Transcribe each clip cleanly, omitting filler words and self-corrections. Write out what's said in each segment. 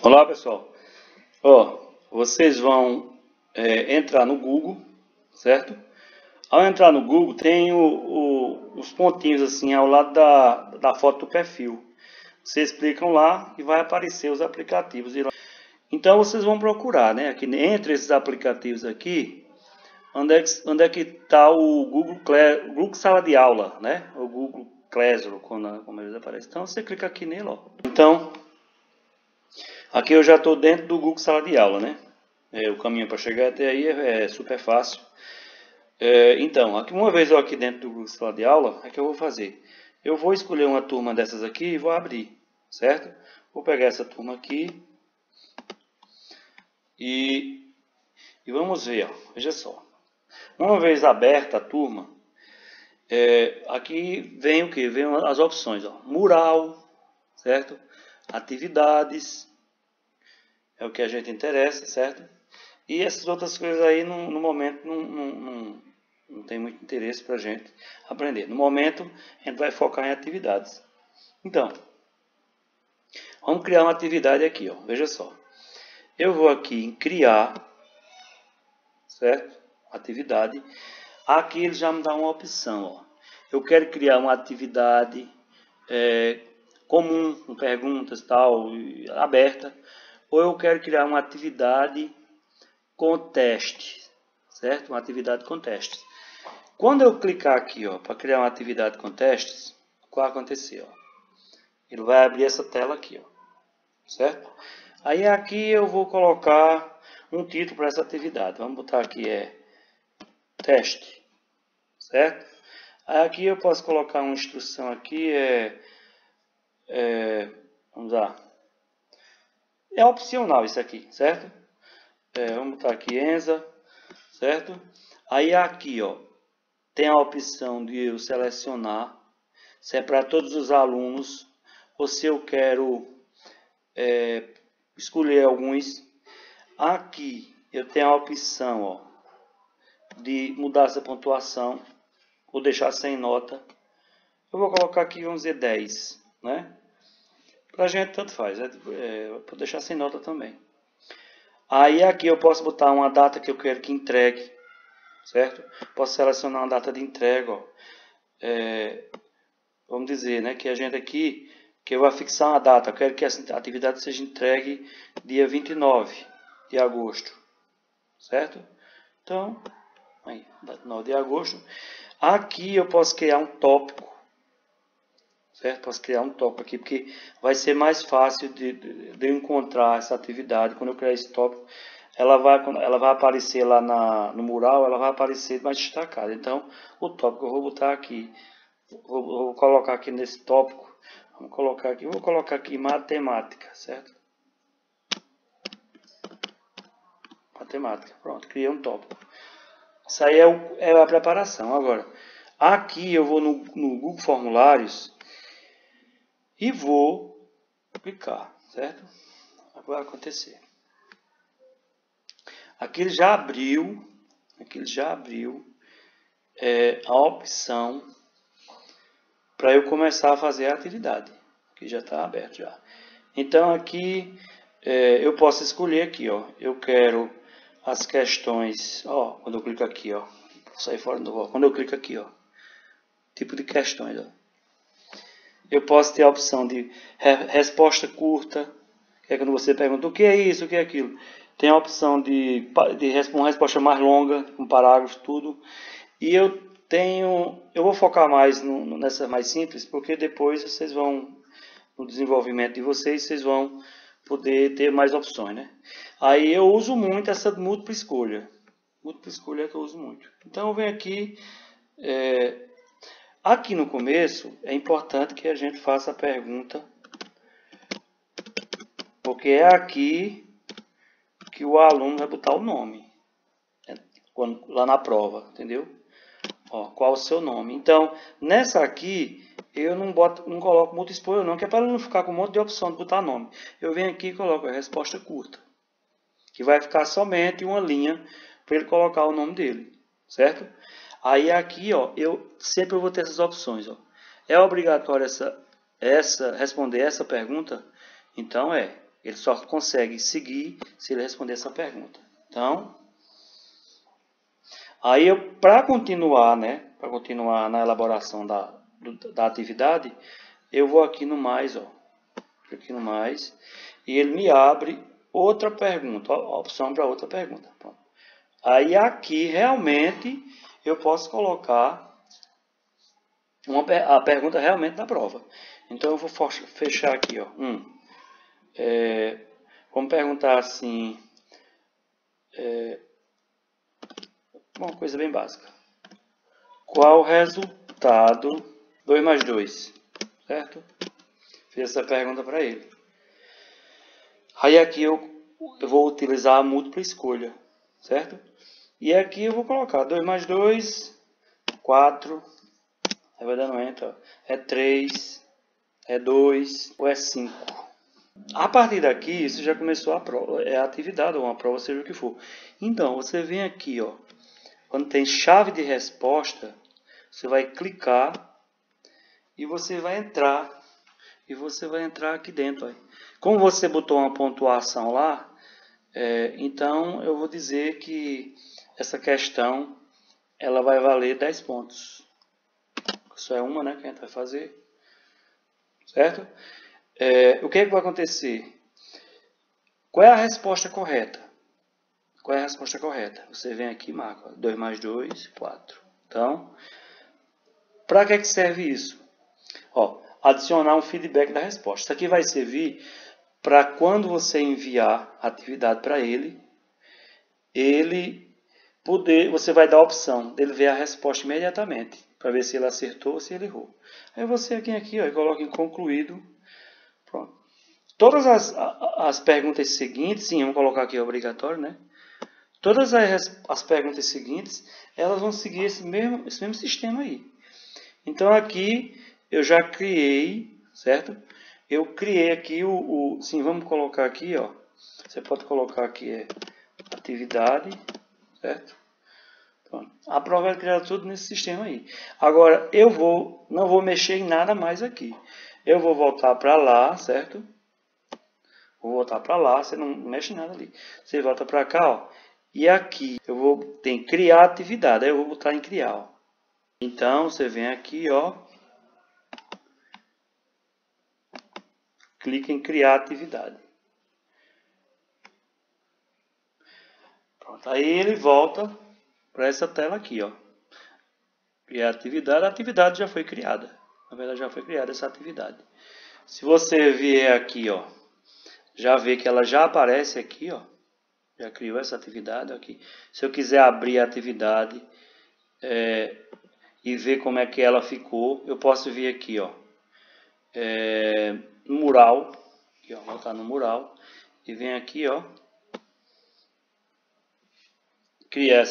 Olá pessoal, ó, vocês vão entrar no Google, certo? Ao entrar no Google tem os pontinhos assim ao lado da foto do perfil. Vocês clicam lá e vai aparecer os aplicativos. Então vocês vão procurar, né? Aqui entre esses aplicativos aqui, onde é que está o Google Sala de Aula, né? O Google Classroom, como eles aparecem. Então você clica aqui nele, ó. Então aqui eu já estou dentro do Google Sala de Aula, né? O caminho para chegar até aí é super fácil. Então, uma vez eu aqui dentro do Google Sala de Aula, o que eu vou fazer? Eu vou escolher uma turma dessas aqui e vou abrir, certo? Vou pegar essa turma aqui e vamos ver, ó, veja só. Uma vez aberta a turma, aqui vem o que? Vem as opções, ó. Mural, certo? Atividades, é o que a gente interessa, certo? E essas outras coisas aí, no momento, não tem muito interesse para a gente aprender. No momento, a gente vai focar em atividades. Então, vamos criar uma atividade aqui, ó. Veja só. Eu vou aqui em criar, certo? Atividade. Aqui ele já me dá uma opção, ó. Eu quero criar uma atividade comum, com perguntas, tal, aberta. Ou eu quero criar uma atividade com testes, certo? Uma atividade com testes. Quando eu clicar aqui, ó, para criar uma atividade com testes, o que vai acontecer, ó? Ele vai abrir essa tela aqui, ó, certo? Aí aqui eu vou colocar um título para essa atividade. Vamos botar aqui teste, certo? Aí aqui eu posso colocar uma instrução aqui, vamos lá. É opcional isso aqui, certo? Vamos botar aqui Enza, certo? Aí aqui, ó, tem a opção de eu selecionar se é para todos os alunos ou se eu quero escolher alguns. Aqui eu tenho a opção, ó, de mudar essa pontuação, vou deixar sem nota. Eu vou colocar aqui, vamos dizer 10, né? Pra gente tanto faz, vou deixar sem nota também. Aí aqui eu posso botar uma data que eu quero que entregue, certo? Posso selecionar uma data de entrega, ó. Vamos dizer, né, que a gente aqui, que eu vou fixar uma data, eu quero que essa atividade seja entregue dia 29 de agosto, certo? Então, aí, 9 de agosto. Aqui eu posso criar um tópico, certo? Posso criar um tópico aqui, porque vai ser mais fácil de eu encontrar essa atividade. Quando eu criar esse tópico, ela vai aparecer lá no mural, ela vai aparecer mais destacada. Então, o tópico eu vou botar aqui. Vou colocar aqui nesse tópico. Vou colocar aqui matemática, certo? Matemática. Pronto, criei um tópico. Isso aí é a preparação. Agora, aqui eu vou no Google Formulários e vou clicar, certo? Vai acontecer. Aqui ele já abriu a opção para eu começar a fazer a atividade, que já está aberto já. Então aqui eu posso escolher aqui, ó, eu quero as questões, ó, quando eu clico aqui, ó, vou sair fora do ó, quando eu clico aqui, ó, tipo de questões, ó, eu posso ter a opção de resposta curta, que é quando você pergunta o que é isso, o que é aquilo. Tem a opção de uma resposta mais longa, com parágrafo, tudo. E eu vou focar mais nessa mais simples, porque depois vocês vão, no desenvolvimento de vocês vão poder ter mais opções, né? Aí eu uso muito essa múltipla escolha. Múltipla escolha é que eu uso muito. Então eu venho aqui, aqui no começo é importante que a gente faça a pergunta, porque é aqui que o aluno vai botar o nome, lá na prova, entendeu? Ó, qual o seu nome? Então, nessa aqui, eu não coloco multi-escolha não, que é para não ficar com um monte de opção de botar nome. Eu venho aqui e coloco a resposta curta, que vai ficar somente uma linha para ele colocar o nome dele, certo? Aí aqui, ó, eu sempre vou ter essas opções, ó. É obrigatório responder essa pergunta? Então Ele só consegue seguir se ele responder essa pergunta. Então, aí para continuar, né, para continuar na elaboração da atividade, eu vou aqui no mais, ó, aqui no mais, e ele me abre outra pergunta, a opção para outra pergunta. Pronto. Aí aqui realmente eu posso colocar a pergunta realmente da prova. Então eu vou fechar aqui, ó, vamos perguntar assim, uma coisa bem básica. Qual o resultado 2 mais 2? Certo? Fiz essa pergunta para ele. Aí aqui eu vou utilizar a múltipla escolha, certo? E aqui eu vou colocar 2 mais 2, 4, aí vai dando enter, ó. É 3, é 2 ou é 5. A partir daqui, isso já começou a prova, é a atividade ou uma prova, seja o que for. Então, você vem aqui, ó, quando tem chave de resposta, você vai clicar e você vai entrar. E você vai entrar aqui dentro. Ó. Como você botou uma pontuação lá, então eu vou dizer que essa questão ela vai valer 10 pontos. Isso é uma, né, que a gente vai fazer. Certo? O que é que vai acontecer? Qual é a resposta correta? Qual é a resposta correta? Você vem aqui e marca. 2 mais 2, 4. Então, para que serve isso? Ó, adicionar um feedback da resposta. Isso aqui vai servir para quando você enviar a atividade para ele você vai dar a opção dele ver a resposta imediatamente, para ver se ele acertou ou se ele errou. Aí você vem aqui, ó, e coloca em concluído. Pronto. Todas as perguntas seguintes, sim, vamos colocar aqui obrigatório, né? Todas as perguntas seguintes, elas vão seguir esse mesmo sistema aí. Então aqui eu já criei, certo? Eu criei aqui sim, vamos colocar aqui, ó. Você pode colocar aqui atividade, certo? Pronto. A prova é criada tudo nesse sistema aí. Agora eu não vou mexer em nada mais aqui. Eu vou voltar para lá, certo? Vou voltar para lá, você não mexe em nada ali. Você volta para cá, ó. E aqui eu tem criar atividade, aí eu vou botar em criar, ó. Então você vem aqui, ó. Clica em criar atividade. Pronto. Aí ele volta para essa tela aqui, ó. Criar atividade, a atividade já foi criada. Na verdade já foi criada essa atividade. Se você vier aqui, ó, já vê que ela já aparece aqui, ó. Já criou essa atividade aqui. Se eu quiser abrir a atividade e ver como é que ela ficou, eu posso vir aqui, ó, no mural, aqui, ó, voltar no mural e vem aqui, ó, criar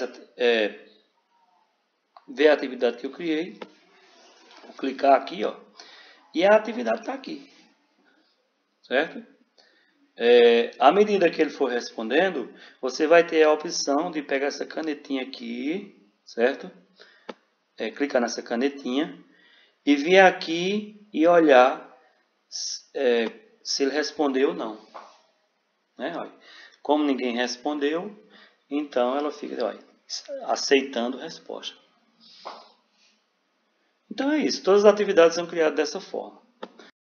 ver a atividade que eu criei, vou clicar aqui, ó, e a atividade está aqui, certo? À medida que ele for respondendo, você vai ter a opção de pegar essa canetinha aqui, certo? Clicar nessa canetinha e vir aqui e olhar se ele respondeu ou não. Né? Olha, como ninguém respondeu, então ela fica aceitando a resposta. Então é isso, todas as atividades são criadas dessa forma.